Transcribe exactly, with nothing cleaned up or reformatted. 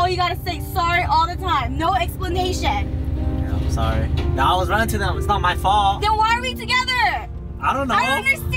all you gotta say. Sorry all the time. No explanation. Yeah, I'm sorry. No, I was running to them. It's not my fault. Then why are we together? I don't know. I don't understand.